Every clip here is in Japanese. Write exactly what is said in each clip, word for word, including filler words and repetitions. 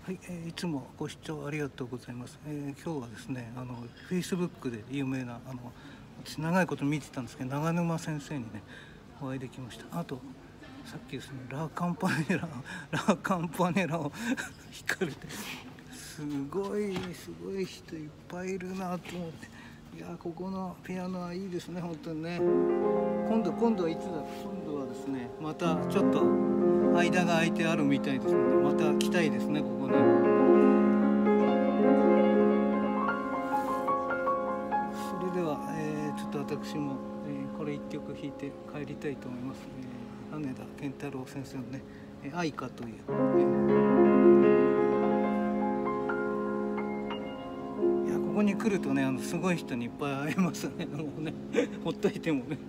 はい、えーいつもご視聴ありがとうございます。えー今日はですね、あの Facebook で有名なあの私長いこと見てたんですけど、長沼先生にねお会いできました。あとさっきですね、ラ・カンパネララ・カンパネラを弾かれて、すごいすごい人いっぱいいるなと思って、いやここのピアノはいいですね、本当にね。今度今度はいつだ今度はですね、またちょっと間が空いてあるみたいですので、また来たいですね、ここね。それでは、えーちょっと私も、えーこれ一曲弾いて帰りたいと思います。えー羽田健太郎先生のね「えー愛歌」という、えーいやここに来るとね、あのすごい人にいっぱい会えますね。もうねほっといてもね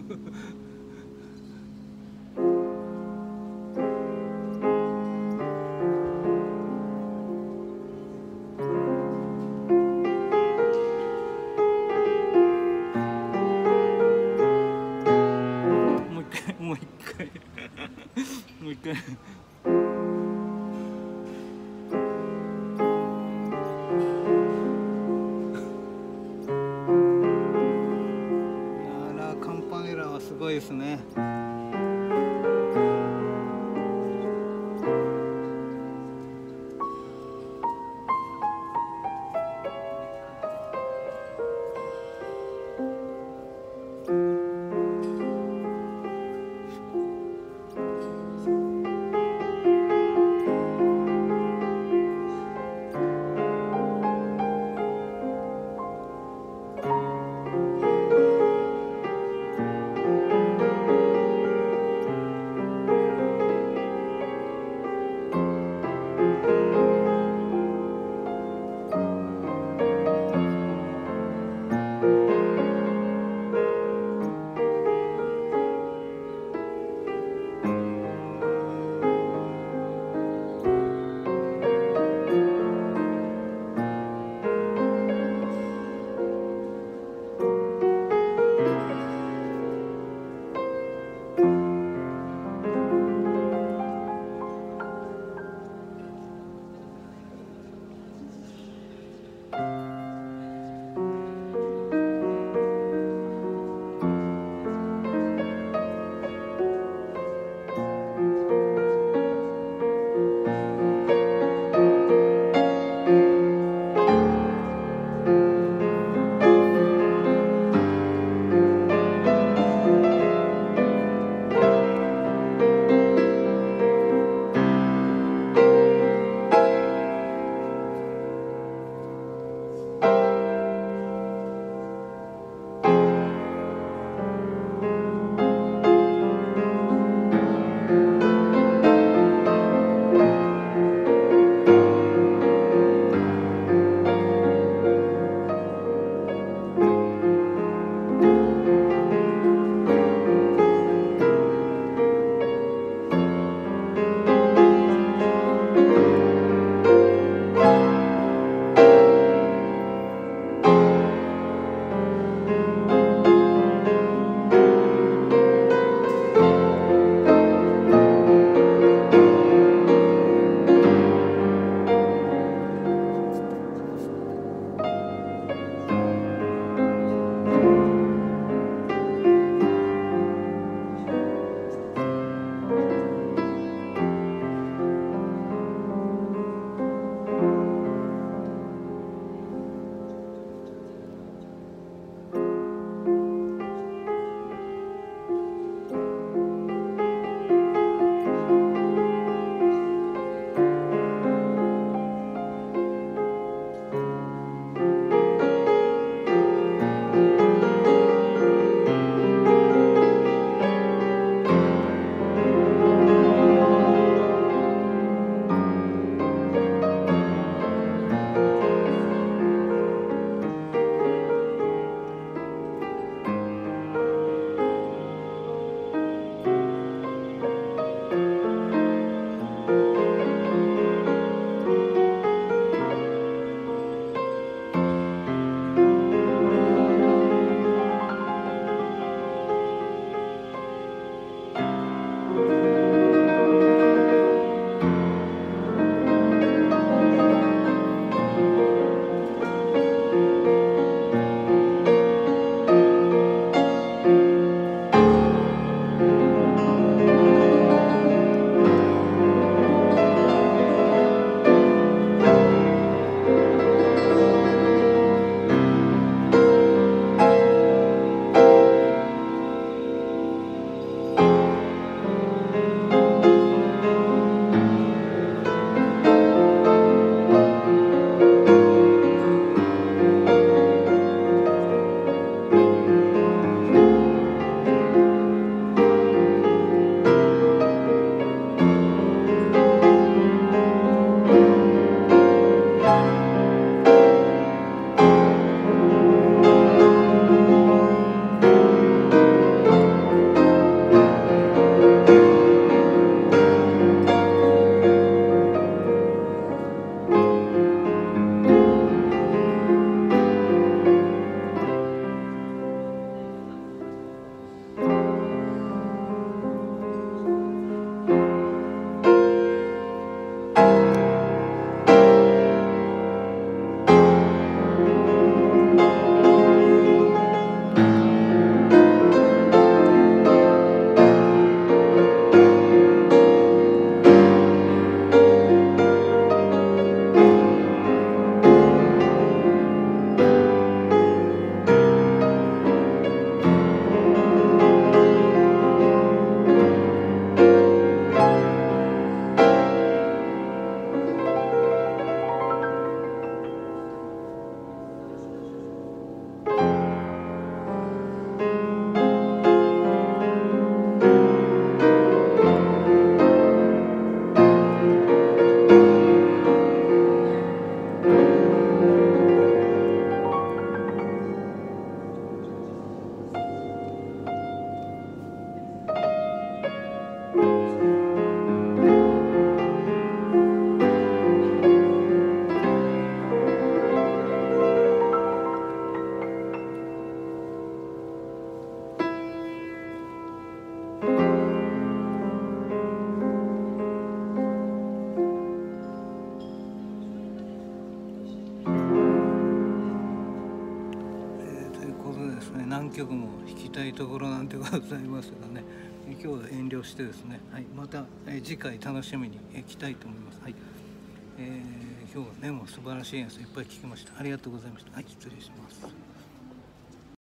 もう一回もう一回もう一回あらカンパネラはすごいですね。 曲も弾きたいところなんてございますがね、え今日は遠慮してですね、はい、また、え次回楽しみにいきたいと思います。はい、えー、今日はねもう素晴らしい演奏いっぱい聴きました。ありがとうございました。はい、失礼します。